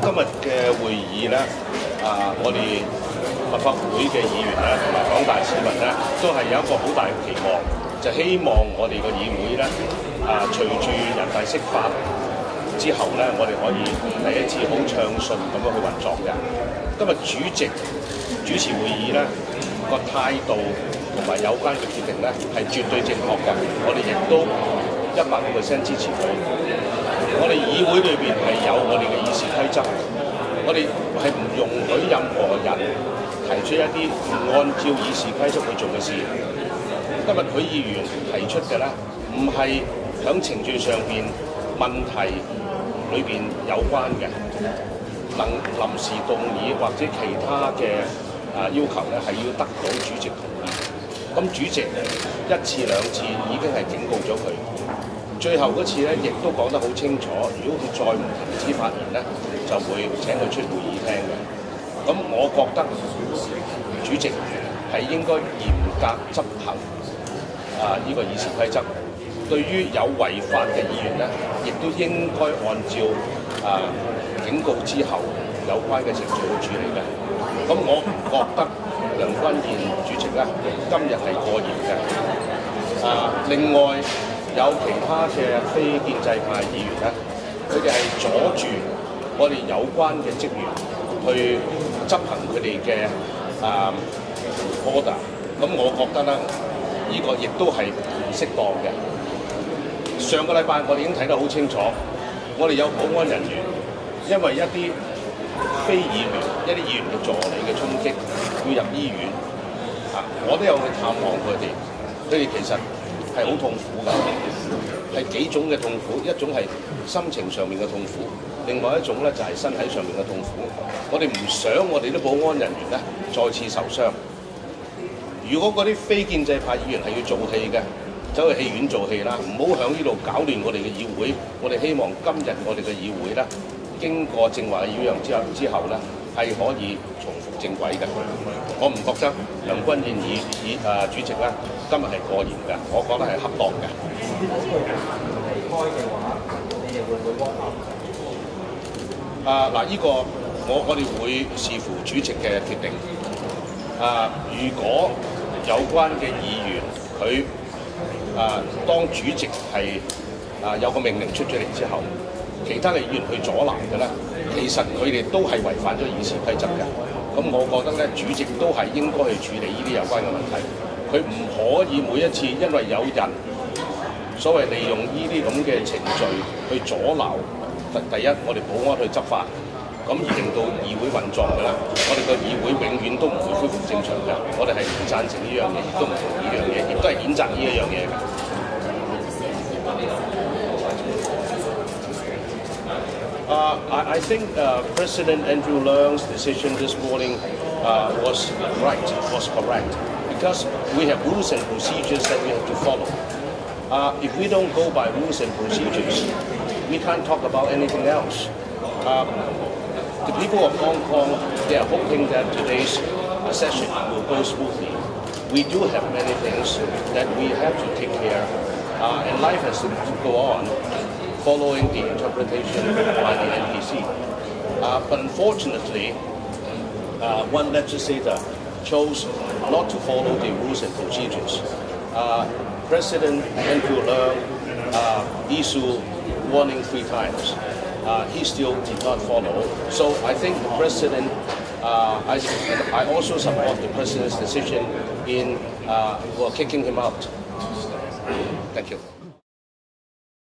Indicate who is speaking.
Speaker 1: 今日嘅會議咧，我哋立法會嘅議員咧，同埋廣大市民咧，都係有一個好大嘅期望，就希望我哋個議會咧，隨住人大釋法之後咧，我哋可以第一次好暢順咁樣去運作嘅。今日主席主持會議咧，個態度同埋有關嘅決定咧，係絕對正確嘅。我哋亦都100%支持佢。我哋議會裏邊係有我哋嘅議事規則，我哋係唔容許任何人提出一啲唔按照議事規則去做嘅事。今日許議員提出嘅咧，唔係響程序上邊問題裏邊有關嘅，臨時動議或者其他嘅要求咧，係要得到主席同意。咁主席1次2次已經係警告咗佢。最後嗰次咧，亦都講得好清楚，如果佢再唔停止發言咧，就會請佢出會議廳嘅。咁我覺得主席係應該嚴格執行呢個議事規則。對於有違法嘅議員咧，亦都應該按照警告之後有關嘅程序去處理嘅。咁我覺得梁君彥主席咧，今日係過嚴嘅。另外，有其他嘅非建制派議員咧，佢哋係阻住我哋有關嘅職員去執行佢哋嘅order。咁我覺得咧，呢個亦都係唔適當嘅。上個禮拜我哋已經睇得好清楚，我哋有保安人員因為一啲非議員、一啲議員嘅助理嘅衝擊，要入醫院。我都有去探望佢哋，佢哋其實係好痛苦㗎，係幾種嘅痛苦，一種係心情上面嘅痛苦，另外一種咧就係身體上面嘅痛苦。我哋唔想我哋啲保安人員咧再次受傷。如果嗰啲非建制派議員係要做戲嘅，走去戲院做戲啦，唔好響呢度搞亂我哋嘅議會。我哋希望今日我哋嘅議會咧，經過正話嘅擾攘之後咧，係可以重複正軌嘅。我唔覺得梁君彥主席咧今日係過嚴嘅，我覺得係恰當嘅。如果佢離開嘅話，你哋會唔會幫嗱，呢個我哋會視乎主席嘅決定。如果有關嘅議員佢當主席係有個命令出咗嚟之後，其他嘅議員去阻攔嘅咧，其實佢哋都係違反咗議事規則嘅。咁我覺得咧，主席都係應該去處理呢啲有關嘅問題。佢唔可以每一次因為有人所謂利用呢啲咁嘅程序去阻撓第一我哋保安去執法，咁而令到議會運作嘅啦。我哋個議會永遠都唔會恢復正常嘅。我哋係唔贊成呢樣嘢，亦都唔同呢樣嘢，亦都係譴責呢一樣嘢嘅。I think President Andrew Leung's decision this morning was right, was correct, because we have rules and procedures that we have to follow. If we don't go by rules and procedures, we can't talk about anything else. The people of Hong Kong, they are hoping that today's session will go smoothly. We do have many things that we have to take care, and life has to go on, following the interpretation by the NPC. But unfortunately, one legislator chose not to follow the rules and procedures. President Andrew Leung issued warning 3 times. He still did not follow. So I think the President, I also support the President's decision in kicking him out. Thank you.